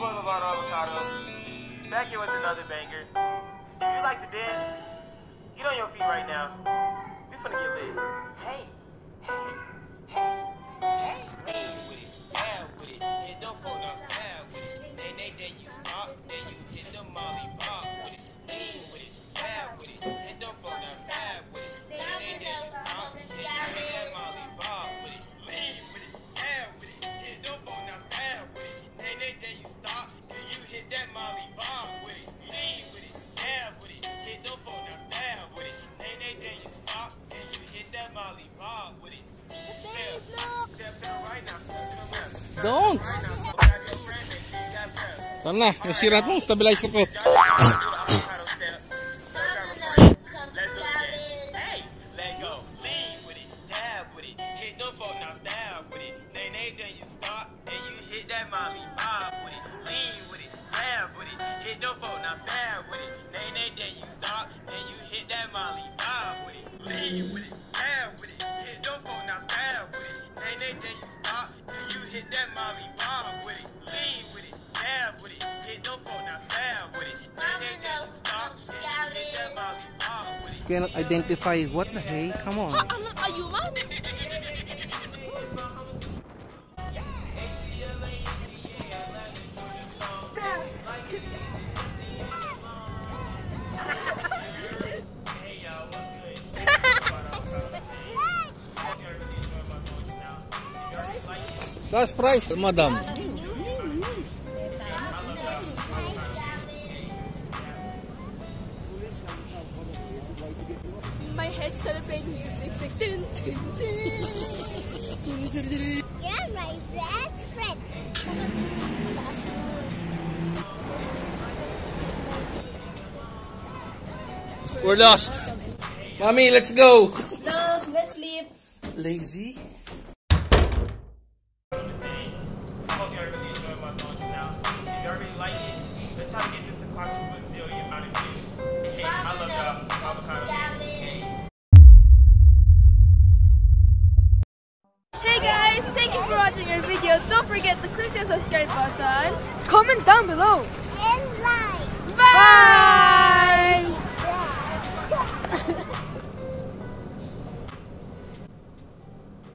Boulevard Avocado, back here with another banger. If you like to dance, get on your feet right now. We finna get lit. Hey, hey, hey, hey. Lean with it, down with it. Hit them phone now, down with it. Then you stop, then you hit the molly bob with it. Lean with it, down with it. Hit them phone now, down with it. Then you stop, then you hit that molly bob with it. Lean with it, down with it. Hit them phone now, down with it. Then you stop, then you hit that molly bob with it. Lean with it, down with it. Hit them phone now, down with it. Then you stop, then you hit that molly bob with it. Don't! Saan na? Nasira itong stabilizer ko. Cannot identify. What the heck? Come on. Are you man? Last price, madam. My head started playing music. It's like dun, dun, dun. You're my best friend. We're lost. Mommy, let's go. No, let's sleep. Lazy? Hey guys, thank you for watching our video. Don't forget to click the subscribe button. Comment down below. And like. Bye!